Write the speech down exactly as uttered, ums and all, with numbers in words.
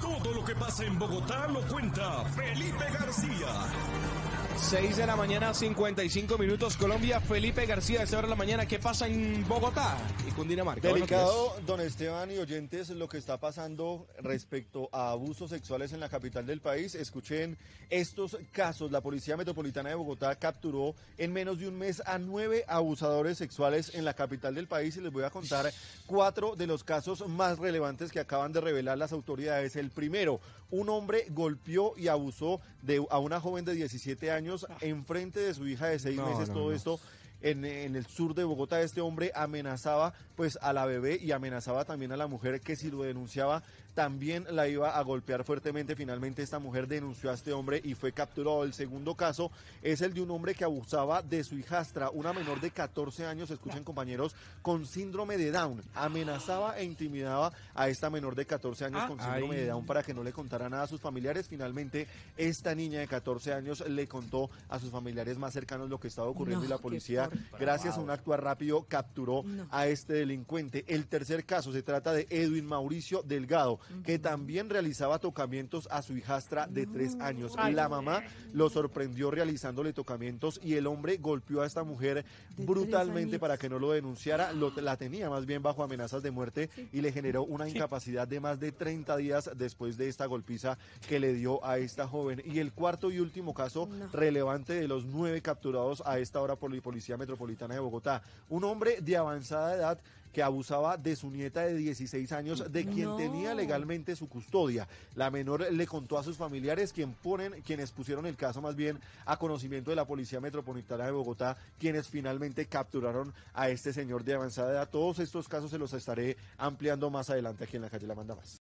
Todo lo que pasa en Bogotá lo cuenta Felipe García. seis de la mañana, cincuenta y cinco minutos, Colombia. Felipe García, a esta hora de la mañana. ¿Qué pasa en Bogotá y Cundinamarca? Delicado, don Esteban y oyentes, lo que está pasando respecto a abusos sexuales en la capital del país. Escuchen estos casos. La Policía Metropolitana de Bogotá capturó en menos de un mes a nueve abusadores sexuales en la capital del país y les voy a contar cuatro de los casos más relevantes que acaban de revelar las autoridades. El primero, un hombre golpeó y abusó de a una joven de diecisiete años en frente de su hija de seis No, meses, no, todo no. esto en, en el sur de Bogotá. Este hombre amenazaba pues a la bebé y amenazaba también a la mujer que si lo denunciaba también la iba a golpear fuertemente. Finalmente esta mujer denunció a este hombre y fue capturado. El segundo caso es el de un hombre que abusaba de su hijastra, una menor de catorce años, escuchen compañeros, con síndrome de Down. Amenazaba e intimidaba a esta menor de catorce años Ah, con síndrome ay. de Down para que no le contara nada a sus familiares. Finalmente esta niña de catorce años le contó a sus familiares más cercanos lo que estaba ocurriendo No, y la qué policía, por- gracias a un actuar rápido, capturó No. a este delincuente. El tercer caso se trata de Edwin Mauricio Delgado, que también realizaba tocamientos a su hijastra de tres años. Ay. La mamá lo sorprendió realizándole tocamientos y el hombre golpeó a esta mujer De brutalmente tres para que no lo denunciara. Lo, la tenía más bien bajo amenazas de muerte y le generó una incapacidad de más de treinta días después de esta golpiza que le dio a esta joven. Y el cuarto y último caso No. relevante de los nueve capturados a esta hora por la Policía Metropolitana de Bogotá. Un hombre de avanzada edad que abusaba de su nieta de dieciséis años, de quien No. tenía legalmente su custodia. La menor le contó a sus familiares, quien ponen, quienes pusieron el caso más bien a conocimiento de la Policía Metropolitana de Bogotá, quienes finalmente capturaron a este señor de avanzada edad. Todos estos casos se los estaré ampliando más adelante aquí en La Calle La Manda Más.